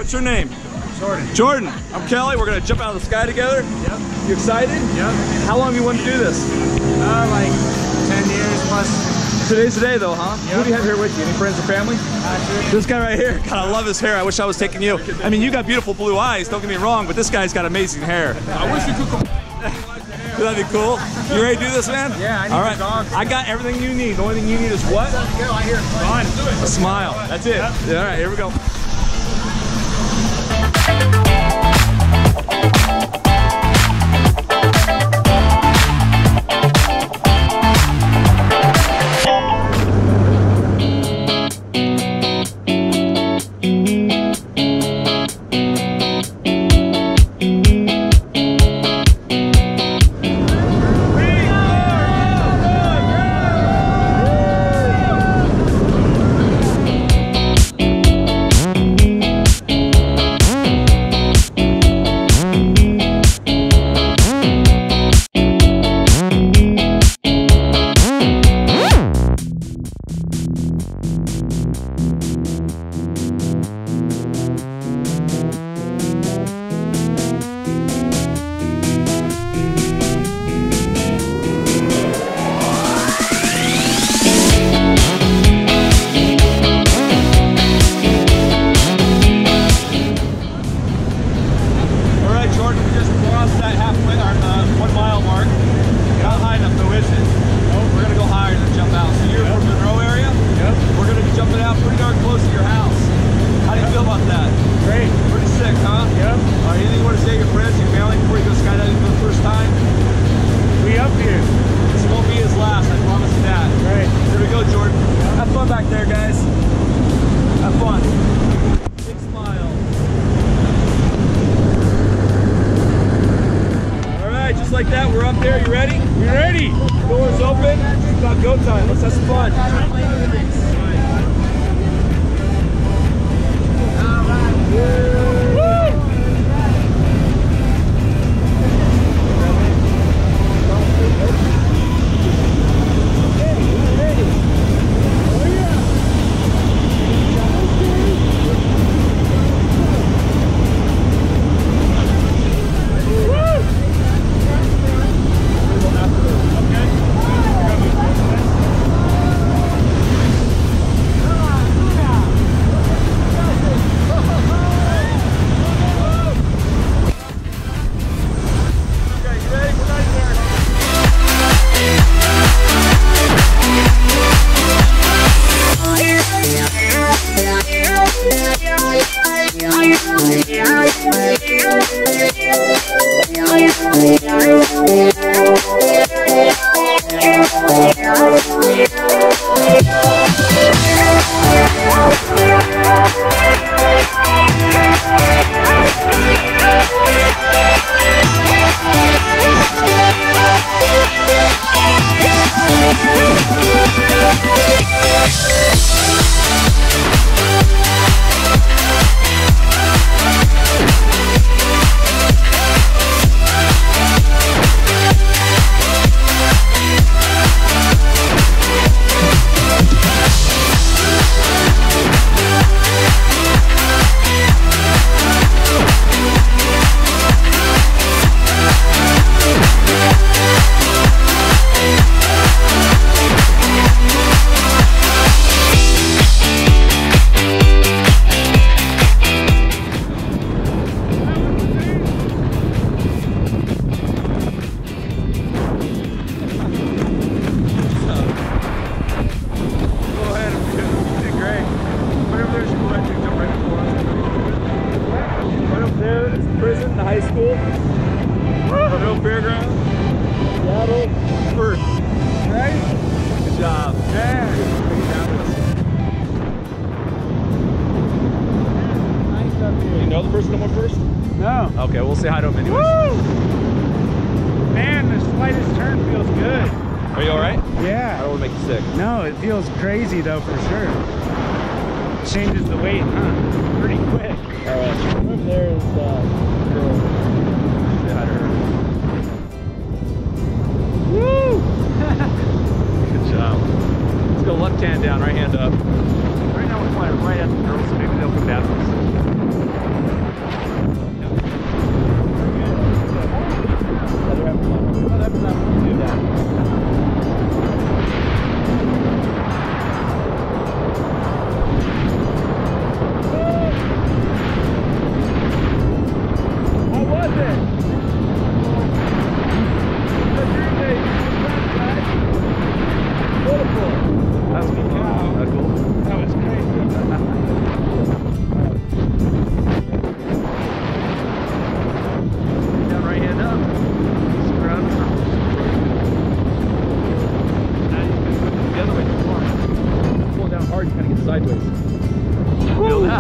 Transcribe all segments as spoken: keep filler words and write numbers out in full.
What's your name? Jordan. Jordan. I'm Kelly. We're gonna jump out of the sky together. Yep. You excited? Yep. How long have you wanted to do this? Uh, like ten years plus. Today's the day though, huh? Yep. Who do you have here with you? Any friends or family? Actually. This guy right here. God, I love his hair. I wish I was taking you. I mean, you got beautiful blue eyes, don't get me wrong, but this guy's got amazing hair. I wish you could come. That'd be cool. You ready to do this, man? Yeah, I need All right. the dogs. I got everything you need. The only thing you need is what? Go, I hear fun. A smile. That's it. Yep. Yeah, all right, here we go. Like that, we're up there. You ready? You ready? Doors open. It's about go time. Let's have some fun. No. Okay, we'll say hi to him anyways. Woo! Man, the slightest turn feels good. Are you alright? Yeah. I don't want to make you sick. No, it feels crazy though for sure. Changes the weight, huh? Pretty quick. Alright. Over there is uh girl. Say hi to her. Woo! Good job. Let's go left hand down, right hand up. Right now we're flying right at the girls, so maybe they'll come down to us.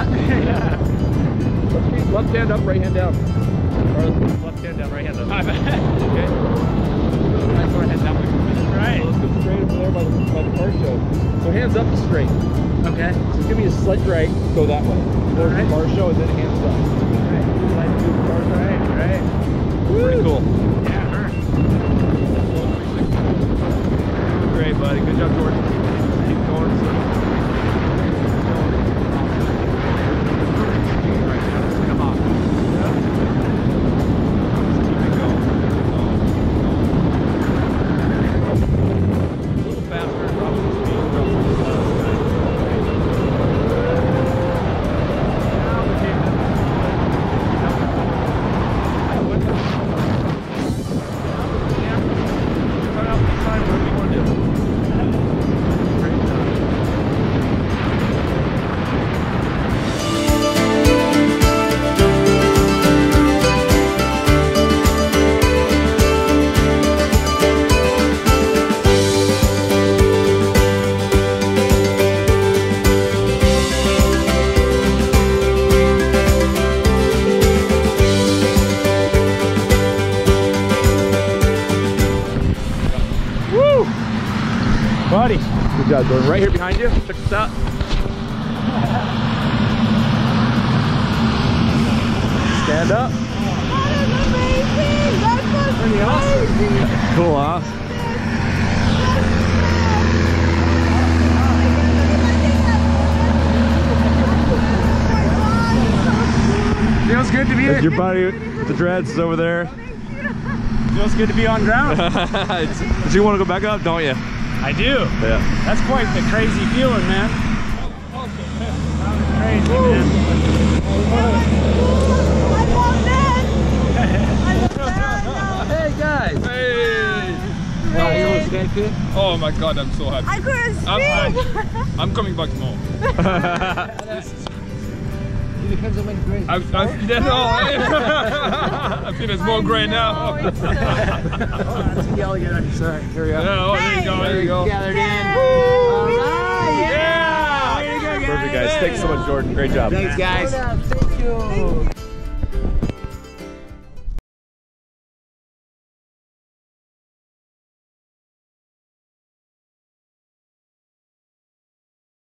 Yeah. Let's keep left hand up, right hand down. Or let's put left hand down, right hand up. Okay. Nice sort of head that way. Right. So let's go straight over there by the, by the car show. So hands up is straight. Okay. So give me a slight right, go that way. Towards Right. the car show and then hands up. Right. Slide to the car, right, right. Pretty cool. Yeah, her. Great, buddy. Good job, Jordan. Keep going. So. Come on. Keep it going. A little faster, probably the speed. Buddy. Good job, Jordan. Right here behind you. Check this out. Stand up. Pretty awesome. Cool, huh? Feels good to be That's your buddy, the dreads over there. Feels good to be on ground. But you want to go back up, don't you? I do. Yeah. That's quite the crazy feeling, man. Crazy, man. Hey, guys. Hey! Hey. Oh my god, I'm so happy. I couldn't speak. I'm, I'm, I'm coming back tomorrow. It depends on when it's great. I've, I've, yeah, no, I feel it's more grey now. Oh, that's the alligator. Sorry. Here we go. Yeah, oh, there you go, there you go. Gathered in. All right. Yeah! Way to go, guys. Perfect, guys. Thanks so much, Jordan. Great job. Thanks, guys. Thank you.